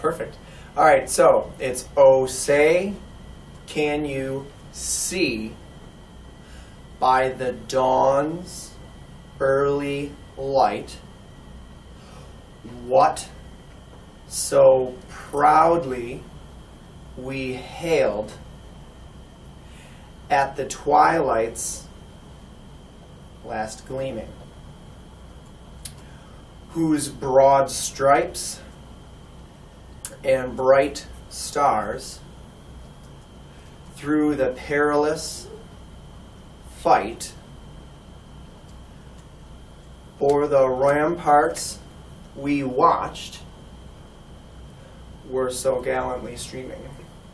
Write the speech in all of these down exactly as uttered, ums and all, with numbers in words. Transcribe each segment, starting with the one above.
perfect. All right, so it's oh say, can you see by the dawn's early light what so proudly we hailed at the twilight's last gleaming, whose broad stripes and bright stars through the perilous fight o'er the ramparts we watched were so gallantly streaming.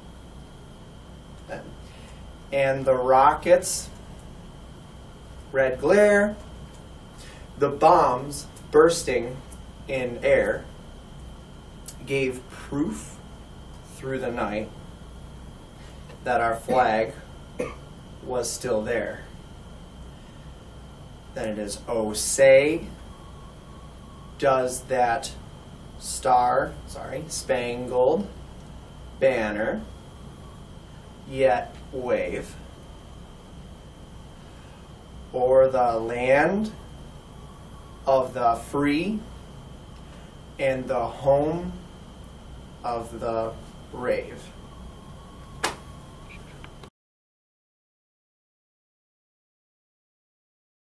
And the rockets' red glare, the bombs bursting in air, gave proof through the night that our flag was still there. Then it is, oh say, does that star, sorry, spangled banner yet wave o'er the land of the free and the home of the brave?